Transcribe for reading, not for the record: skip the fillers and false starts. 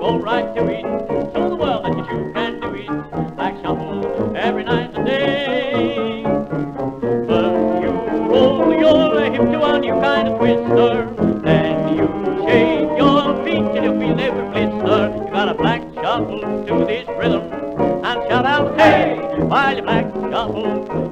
go right to it. Show the world that you sure can do it. Black shuffle every night and day. First you roll your hip to a new kind of twister. Then you shake your feet till you feel every blister. You got a black shuffle to this rhythm and shout out hey while you black shuffle.